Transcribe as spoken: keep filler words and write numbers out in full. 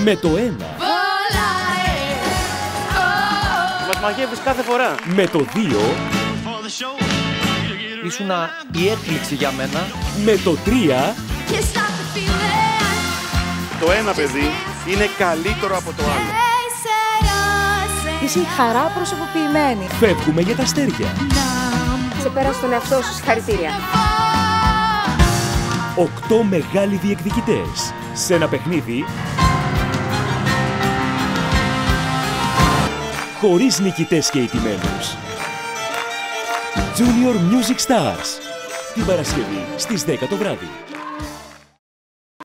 Με το ένα. Μας μαγεύεις κάθε φορά. Με το δύο. Ήσουνα η έκπληξη για μένα. Με το τρία. Το ένα παιδί είναι καλύτερο από το άλλο. Είσαι η χαρά προσωποποιημένη. Φεύγουμε για τα αστέρια. Ξεπέρασε τον εαυτό σου, συγχαρητήρια. Οκτώ μεγάλοι διεκδικητές σε ένα παιχνίδι χωρίς νικητές και ηττημένους. Junior Music Stars. Την Παρασκευή στις δέκα το βράδυ.